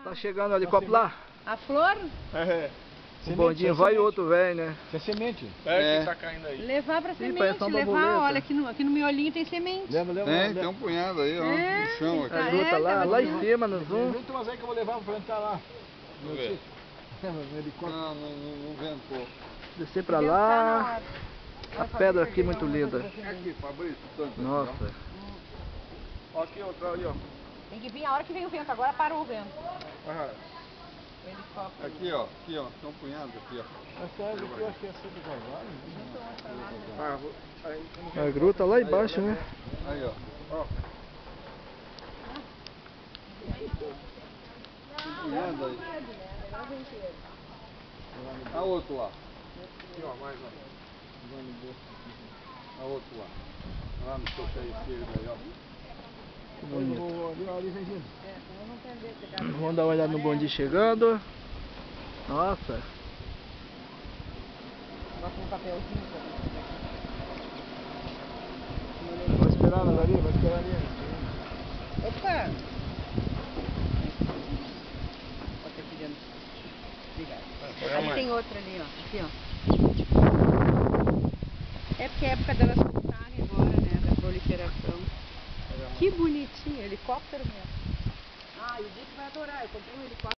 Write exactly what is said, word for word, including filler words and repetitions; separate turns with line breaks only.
Tá chegando o helicóptero lá?
A flor?
É.
Um bondinho vai e outro vem, né?
Isso é semente.
É, que tá caindo aí.
Levar pra
Ih,
semente,
parece uma
levar,
borboleta.
olha, aqui no, aqui no miolinho tem semente.
Leva, leva.
Tem,
leva.
tem um punhado aí, ó,
É,
no chão aqui.
tá.
A gruta
é,
lá,
tava
lá em
no-
cima, no zoom.
Vem umas aí que eu vou levar pra plantar lá.
Vamos ver.
No helicóptero.
Não, não, não, não ventou.
Descer pra
Deve tá na
lá.
hora.
A pedra aqui muito linda.
Aqui, Fabrício, tanto
Nossa.
aqui, ó. Ó, aqui, outra ali, ó.
Tem que vir a hora que vem o vento, agora parou o vento.
Ah,
O helicóptero.
aqui, ó, aqui, ó, tem um punhado aqui, ó.
Essa árvore aqui eu acho que é essa do cavalo.
Ah, vou... aí,
A gruta lá embaixo, né?
aí, ó. Ó. Um punhado aí. A outro lá. Aqui, ó, mais ó. A outro lá. Lá no seu pé esquerdo aí, ó.
Que bonito.
Ali, ali vem vindo.
É, senão não perder, pegar.
Vamos dar uma olhada no bondinho chegando. Nossa.
Bota um papelzinho.
Vai esperar ali, vai esperar ali.
Opa! Bota aqui dentro. Obrigada. Ali tem outra ali, ó. Aqui, ó. É porque é época delas soltarem agora, né? Da proliferação. Que bonitinho, helicóptero mesmo. Ah, e o Dick vai adorar. Eu comprei um helicóptero.